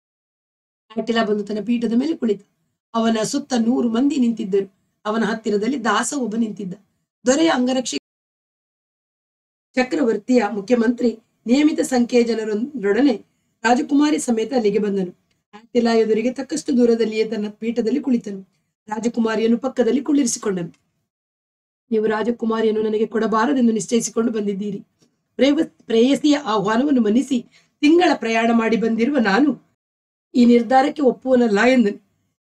ಆಟಿಲಾ ಬಂದು ತನ್ನ ಪೀಠದ ಮೇಲೆ ಕುಳಿತ. ಅವನ ಸುತ್ತ ನೂರು ಮಂದಿ ನಿಂತಿದ್ದರು. ಅವನ ಹತ್ತಿರದಲ್ಲಿ ದಾಸ ಒಬ್ಬ ನಿಂತಿದ್ದ. ದೊರೆಯ ಅಂಗರಕ್ಷೆ ಚಕ್ರವರ್ತಿಯ ಮುಖ್ಯಮಂತ್ರಿ ನಿಯಮಿತ ಸಂಖ್ಯೆಯ ಜನರೊಡನೆ ರಾಜಕುಮಾರಿ ಸಮೇತ ಅಲ್ಲಿಗೆ ಬಂದನು. ಆಟಿಲ ಎದುರಿಗೆ ತಕ್ಕಷ್ಟು ದೂರದಲ್ಲಿಯೇ ತನ್ನ ಪೀಠದಲ್ಲಿ ಕುಳಿತನು. ರಾಜಕುಮಾರಿಯನ್ನು ಪಕ್ಕದಲ್ಲಿ ಕುಳ್ಳಿರಿಸಿಕೊಂಡನು. ನೀವು ರಾಜಕುಮಾರಿಯನ್ನು ನನಗೆ ಕೊಡಬಾರದೆಂದು ನಿಶ್ಚಯಿಸಿಕೊಂಡು ಬಂದಿದ್ದೀರಿ. ಪ್ರೇವ ಪ್ರೇಯಸಿಯ ಆಹ್ವಾನವನ್ನು ಮನ್ನಿಸಿ ತಿಂಗಳ ಪ್ರಯಾಣ ಮಾಡಿ ಬಂದಿರುವ ನಾನು ಈ ನಿರ್ಧಾರಕ್ಕೆ ಒಪ್ಪುವನಲ್ಲ ಎಂದನು.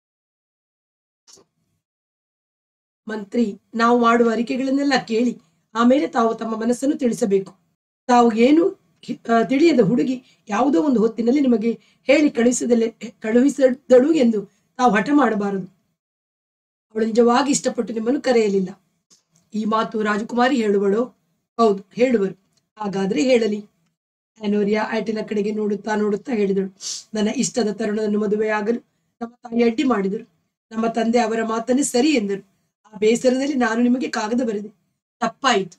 ಮಂತ್ರಿ, ನಾವು ಮಾಡುವ ಅರಿಕೆಗಳನ್ನೆಲ್ಲ ಕೇಳಿ ಆಮೇಲೆ ತಾವು ತಮ್ಮ ಮನಸ್ಸನ್ನು ತಿಳಿಸಬೇಕು. ತಾವು ಏನು ತಿಳಿಯದ ಹುಡುಗಿ ಯಾವುದೋ ಒಂದು ಹೊತ್ತಿನಲ್ಲಿ ನಿಮಗೆ ಹೇಳಿ ಕಳುಹಿಸದಲ್ಲೇ ಕಳುಹಿಸದಳು ಎಂದು ತಾವು ಹಠ ಮಾಡಬಾರದು. ಅವಳು ನಿಜವಾಗಿ ಇಷ್ಟಪಟ್ಟು ನಿಮ್ಮನ್ನು ಕರೆಯಲಿಲ್ಲ. ಈ ಮಾತು ರಾಜಕುಮಾರಿ ಹೇಳುವಳೋ? ಹೌದು, ಹೇಳುವರು. ಹಾಗಾದ್ರೆ ಹೇಳಲಿ. ಆನೋರಿಯಾ ಆಟಿಲ ಕಡೆಗೆ ನೋಡುತ್ತಾ ನೋಡುತ್ತಾ ಹೇಳಿದಳು, ನನ್ನ ಇಷ್ಟದ ತರುಣನನ್ನು ಮದುವೆಯಾಗಲು ನಮ್ಮ ತಾಯಿ ಅಡ್ಡಿ ಮಾಡಿದರು. ನಮ್ಮ ತಂದೆ ಅವರ ಮಾತನ್ನೇ ಸರಿ ಎಂದರು. ಆ ಬೇಸರದಲ್ಲಿ ನಾನು ನಿಮಗೆ ಕಾಗದ ಬರೆದೆ. ತಪ್ಪಾಯಿತು.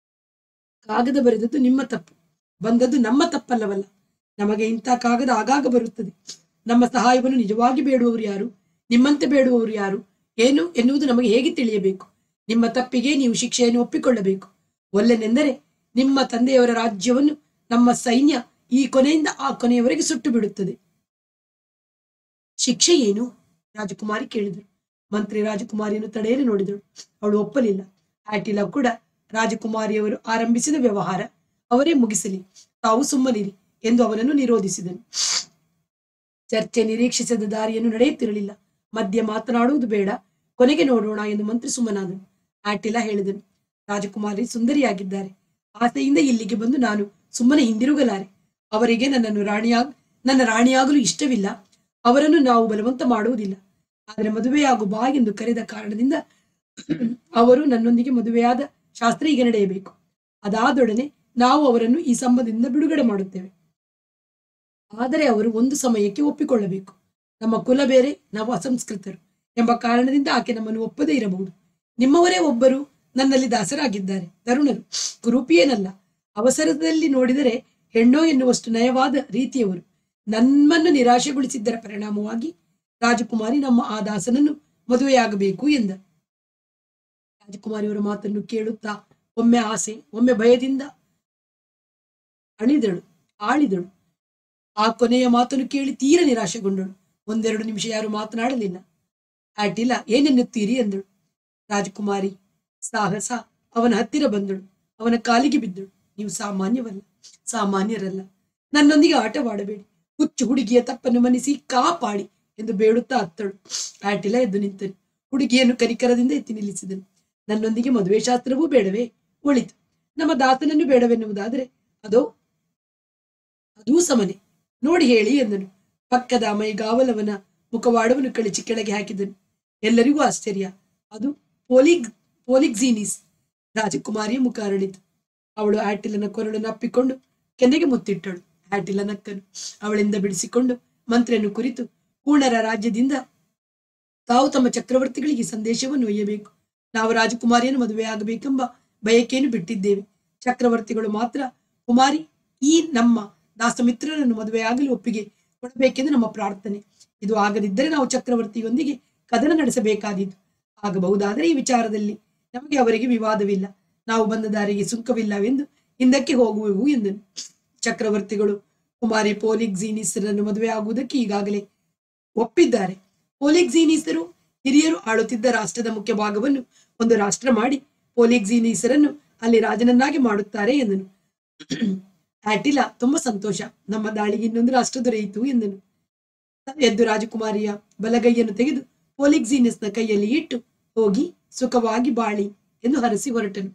ಕಾಗದ ಬರೆದದ್ದು ನಿಮ್ಮ ತಪ್ಪು, ಬಂದದ್ದು ನಮ್ಮ ತಪ್ಪಲ್ಲವಲ್ಲ. ನಮಗೆ ಇಂಥ ಕಾಗದ ಆಗಾಗ ಬರುತ್ತದೆ. ನಮ್ಮ ಸಹಾಯವನ್ನು ನಿಜವಾಗಿ ಬೇಡುವವರು ಯಾರು, ನಿಮ್ಮಂತೆ ಬೇಡುವವರು ಯಾರು ಏನು ಎನ್ನುವುದು ನಮಗೆ ಹೇಗೆ ತಿಳಿಯಬೇಕು? ನಿಮ್ಮ ತಪ್ಪಿಗೆ ನೀವು ಶಿಕ್ಷೆಯನ್ನು ಒಪ್ಪಿಕೊಳ್ಳಬೇಕು. ಒಲ್ಲೆನೆಂದರೆ ನಿಮ್ಮ ತಂದೆಯವರ ರಾಜ್ಯವನ್ನು ನಮ್ಮ ಸೈನ್ಯ ಈ ಕೊನೆಯಿಂದ ಆ ಕೊನೆಯವರೆಗೆ ಸುಟ್ಟು ಬಿಡುತ್ತದೆ. ಶಿಕ್ಷೆ ಏನು? ರಾಜಕುಮಾರಿ ಕೇಳಿದರು. ಮಂತ್ರಿ ರಾಜಕುಮಾರಿಯನ್ನು ತಡೆಯಲು ನೋಡಿದಳು. ಅವಳು ಒಪ್ಪಲಿಲ್ಲ. ಆಟಿಲ ಕೂಡ ರಾಜಕುಮಾರಿಯವರು ಆರಂಭಿಸಿದ ವ್ಯವಹಾರ ಅವರೇ ಮುಗಿಸಲಿ, ತಾವು ಸುಮ್ಮನಿರಿ ಎಂದು ಅವನನ್ನು ನಿರೋಧಿಸಿದನು. ಚರ್ಚೆ ನಿರೀಕ್ಷಿಸಿದ ದಾರಿಯನ್ನು ನಡೆಯುತ್ತಿರಲಿಲ್ಲ. ಮಧ್ಯೆ ಮಾತನಾಡುವುದು ಬೇಡ, ಕೊನೆಗೆ ನೋಡೋಣ ಎಂದು ಮಂತ್ರಿ ಸುಮ್ಮನಾದನು. ಆಟಿಲ ಹೇಳಿದನು, ರಾಜಕುಮಾರಿ ಸುಂದರಿಯಾಗಿದ್ದಾರೆ. ಆಸೆಯಿಂದ ಇಲ್ಲಿಗೆ ಬಂದು ನಾನು ಸುಮ್ಮನೆ ಹಿಂದಿರುಗಲಾರೆ. ಅವರಿಗೆ ನನ್ನನ್ನು ರಾಣಿಯಾಗ ನನ್ನ ರಾಣಿಯಾಗಲು ಇಷ್ಟವಿಲ್ಲ. ಅವರನ್ನು ನಾವು ಬಲವಂತ ಮಾಡುವುದಿಲ್ಲ. ಆದರೆ ಮದುವೆಯಾಗು ಬಾ ಎಂದು ಕರೆದ ಕಾರಣದಿಂದ ಅವರು ನನ್ನೊಂದಿಗೆ ಮದುವೆಯಾದ ಶಾಸ್ತ್ರ ಈಗ ನಡೆಯಬೇಕು. ಅದಾದೊಡನೆ ನಾವು ಅವರನ್ನು ಈ ಸಂಬಂಧದಿಂದ ಬಿಡುಗಡೆ ಮಾಡುತ್ತೇವೆ. ಆದರೆ ಅವರು ಒಂದು ಸಮಯಕ್ಕೆ ಒಪ್ಪಿಕೊಳ್ಳಬೇಕು. ನಮ್ಮ ಕುಲ ಬೇರೆ, ನಾವು ಅಸಂಸ್ಕೃತರು ಎಂಬ ಕಾರಣದಿಂದ ಆಕೆ ನಮ್ಮನ್ನು ಒಪ್ಪದೇ ಇರಬಹುದು. ನಿಮ್ಮವರೇ ಒಬ್ಬರು ನನ್ನಲ್ಲಿ ದಾಸರಾಗಿದ್ದಾರೆ, ತರುಣರು, ಕುರೂಪಿಯೇನಲ್ಲ. ಅವಸರದಲ್ಲಿ ನೋಡಿದರೆ ಹೆಣ್ಣೋ ಎನ್ನುವಷ್ಟು ನಯವಾದ ರೀತಿಯವರು. ನಮ್ಮನ್ನು ನಿರಾಶೆಗೊಳಿಸಿದ್ದರ ಪರಿಣಾಮವಾಗಿ ರಾಜಕುಮಾರಿ ನಮ್ಮ ಆ ದಾಸನನ್ನು ಮದುವೆಯಾಗಬೇಕು ಎಂದ. ರಾಜಕುಮಾರಿಯವರ ಮಾತನ್ನು ಕೇಳುತ್ತಾ ಒಮ್ಮೆ ಆಸೆ, ಒಮ್ಮೆ ಭಯದಿಂದ ಅಣಿದಳು ಆಳಿದಳು. ಆ ಕೊನೆಯ ಮಾತನ್ನು ಕೇಳಿ ತೀರ ನಿರಾಶೆಗೊಂಡಳು. ಒಂದೆರಡು ನಿಮಿಷ ಯಾರು ಮಾತನಾಡಲಿಲ್ಲ. ಆಟಿಲ, ಏನೆನ್ನುತ್ತೀರಿ ಎಂದಳು. ರಾಜಕುಮಾರಿ ಸಾಹಸ ಅವನ ಹತ್ತಿರ ಬಂದಳು. ಅವನ ಕಾಲಿಗೆ ಬಿದ್ದಳು. ನೀವು ಸಾಮಾನ್ಯವಲ್ಲ, ಸಾಮಾನ್ಯರಲ್ಲ. ನನ್ನೊಂದಿಗೆ ಆಟವಾಡಬೇಡಿ. ಹುಚ್ಚು ಹುಡುಗಿಯ ತಪ್ಪನ್ನು ಮನ್ನಿಸಿ ಕಾಪಾಡಿ ಎಂದು ಬೇಡುತ್ತಾ ಅತ್ತಳು. ಆಟಿಲ ಎದ್ದು ನಿಂತನು. ಹುಡುಗಿಯನ್ನು ಕನಿಕರದಿಂದ ಎತ್ತಿ ನಿಲ್ಲಿಸಿದನು. ನನ್ನೊಂದಿಗೆ ಮದುವೆ ಶಾಸ್ತ್ರವೂ ಬೇಡವೇ? ಒಳಿತು. ನಮ್ಮ ದಾಸನನ್ನು ಬೇಡವೆನ್ನುವುದಾದರೆ ಅದೋ ಅದೂ ಸಮನೆ, ನೋಡಿ ಹೇಳಿ ಎಂದನು. ಪಕ್ಕದ ಮೈಗಾವಲವನ ಮುಖವಾಡವನ್ನು ಕಳಿಸಿ ಕೆಳಗೆ ಹಾಕಿದನು. ಎಲ್ಲರಿಗೂ ಆಶ್ಚರ್ಯ. ಅದು ಪೋಲಿಗ್ ಪೋಲಿಗ್ಝೀನಿಸ್. ರಾಜಕುಮಾರಿಯ ಮುಖ ಅರಳಿತು. ಅವಳು ಆಟಿಲನ ಕೊರಳನ್ನು ಅಪ್ಪಿಕೊಂಡು ಕೆನ್ನೆಗೆ ಮುತ್ತಿಟ್ಟಳು. ಆಟಿಲ ನಕ್ಕನು. ಅವಳಿಂದ ಬಿಡಿಸಿಕೊಂಡು ಮಂತ್ರಿಯನ್ನು ಕುರಿತು, ಪೂರ್ಣರ ರಾಜ್ಯದಿಂದ ತಾವು ತಮ್ಮ ಚಕ್ರವರ್ತಿಗಳಿಗೆ ಸಂದೇಶವನ್ನು ಒಯ್ಯಬೇಕು. ನಾವು ರಾಜಕುಮಾರಿಯನ್ನು ಮದುವೆಯಾಗಬೇಕೆಂಬ ಬಯಕೆಯನ್ನು ಬಿಟ್ಟಿದ್ದೇವೆ. ಚಕ್ರವರ್ತಿಗಳು ಮಾತ್ರ ಕುಮಾರಿ ಈ ನಮ್ಮ ದಾಸಮಿತ್ರರನ್ನು ಮದುವೆಯಾಗಲು ಒಪ್ಪಿಗೆ ಕೊಡಬೇಕೆಂದು ನಮ್ಮ ಪ್ರಾರ್ಥನೆ. ಇದು ಆಗದಿದ್ದರೆ ನಾವು ಚಕ್ರವರ್ತಿಯೊಂದಿಗೆ ಕದನ ನಡೆಸಬೇಕಾದೀತು. ಆಗಬಹುದಾದರೆ ಈ ವಿಚಾರದಲ್ಲಿ ನಮಗೆ ಅವರಿಗೆ ವಿವಾದವಿಲ್ಲ. ನಾವು ಬಂದ ದಾರಿಗೆ ಸುಂಕವಿಲ್ಲವೆಂದು ಹಿಂದಕ್ಕೆ ಹೋಗುವೆವು ಎಂದನು. ಚಕ್ರವರ್ತಿಗಳು ಕುಮಾರಿ ಪೋಲಿಗ್ಝೀನಿಸರನ್ನು ಮದುವೆಯಾಗುವುದಕ್ಕೆ ಈಗಾಗಲೇ ಒಪ್ಪಿದ್ದಾರೆ. ಪೋಲಿಗ್ಝೀನಿಸರು ಹಿರಿಯರು ಆಳುತ್ತಿದ್ದ ರಾಷ್ಟ್ರದ ಮುಖ್ಯ ಭಾಗವನ್ನು ಒಂದು ರಾಷ್ಟ್ರ ಮಾಡಿ ಪೋಲಿಗ್ಝೀನಿಸರನ್ನು ಅಲ್ಲಿ ರಾಜನನ್ನಾಗಿ ಮಾಡುತ್ತಾರೆ ಎಂದನು. ಆಟಿಲ, ತುಂಬಾ ಸಂತೋಷ. ನಮ್ಮ ದಾಳಿಗೆ ಇನ್ನೊಂದು ರಾಷ್ಟ್ರ ದೊರೆಯಿತು ಎಂದನು. ಎದ್ದು ರಾಜಕುಮಾರಿಯ ಬಲಗೈಯನ್ನು ತೆಗೆದು ಪೋಲಿಗ್ಝೀನಿಸ್ನ ಕೈಯಲ್ಲಿ ಇಟ್ಟು, ಹೋಗಿ ಸುಖವಾಗಿ ಬಾಳಿ ಎಂದು ಹರಸಿ ಹೊರಟನು.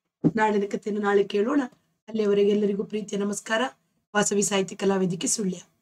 ನಾಳಿನ ಕಥೆಯನ್ನು ನಾಳೆ ಕೇಳೋಣ. ಅಲ್ಲಿಯವರೆಗೆ ಎಲ್ಲರಿಗೂ ಪ್ರೀತಿಯ ನಮಸ್ಕಾರ. ವಾಸವಿ ಸಾಹಿತ್ಯ ಕಲಾವೇದಿಕೆ ಸುಳ್ಯ.